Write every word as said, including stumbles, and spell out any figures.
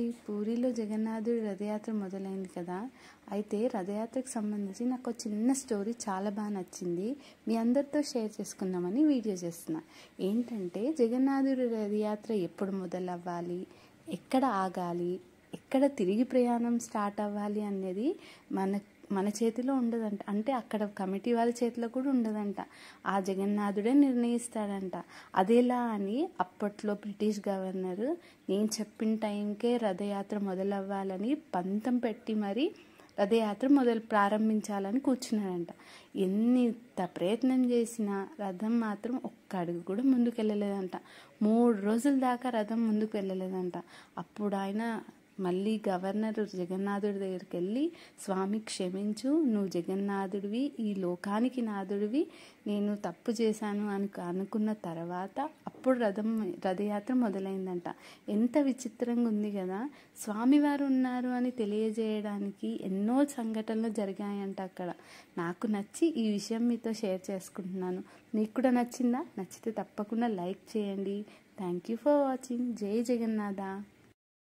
పూరిలో జగన్నాథుడి రథయాత్ర మొదలైంది కదా. అయితే రథయాత్రకు సంబంధించి నాకు చిన్న స్టోరీ చాలా బాగా నచ్చింది. మీ అందరితో షేర్ చేసుకుందామని వీడియో చేస్తున్నా. ఏంటంటే జగన్నాథుడి రథయాత్ర ఎప్పుడు మొదలవ్వాలి, ఎక్కడ ఆగాలి, ఎక్కడ తిరిగి ప్రయాణం స్టార్ట్ అవ్వాలి అనేది మన మన చేతిలో ఉండదంట. అంటే అక్కడ కమిటీ వాళ్ళ చేతిలో కూడా ఉండదంట. ఆ జగన్నాథుడే నిర్ణయిస్తాడంట. అదేలా అని అప్పట్లో బ్రిటిష్ గవర్నర్ నేను చెప్పిన టైంకే రథయాత్ర మొదలవ్వాలని పంతం పెట్టి మరి రథయాత్ర మొదలు ప్రారంభించాలని కూర్చున్నాడంట. ఎంత ప్రయత్నం చేసినా రథం మాత్రం ఒక్క అడుగు కూడా ముందుకు వెళ్ళలేదంట. మూడు రోజుల దాకా రథం ముందుకు వెళ్ళలేదంట. అప్పుడు ఆయన మళ్ళీ గవర్నర్ జగన్నాథుడి దగ్గరికి వెళ్ళి, స్వామి క్షమించు, నువ్వు జగన్నాథుడివి, ఈ లోకానికి నాథుడివి, నేను తప్పు చేశాను అని అనుకున్న తర్వాత అప్పుడు రథం రథయాత్ర మొదలైందంట. ఎంత విచిత్రంగా ఉంది కదా. స్వామివారు ఉన్నారు అని తెలియజేయడానికి ఎన్నో సంఘటనలు జరిగాయంట అక్కడ. నాకు నచ్చి ఈ విషయం మీతో షేర్ చేసుకుంటున్నాను. మీకు కూడా నచ్చిందా? నచ్చితే తప్పకుండా లైక్ చేయండి. Thank you for watching. Jai Jagannath.